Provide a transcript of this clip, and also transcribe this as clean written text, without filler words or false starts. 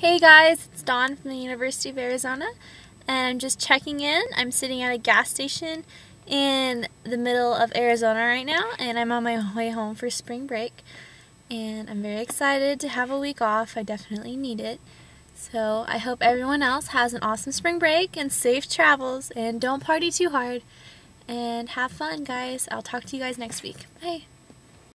Hey guys, it's Dawn from the University of Arizona, and I'm just checking in. I'm sitting at a gas station in the middle of Arizona right now, and I'm on my way home for spring break. And I'm very excited to have a week off. I definitely need it. So I hope everyone else has an awesome spring break and safe travels, and don't party too hard. And have fun, guys. I'll talk to you guys next week. Bye.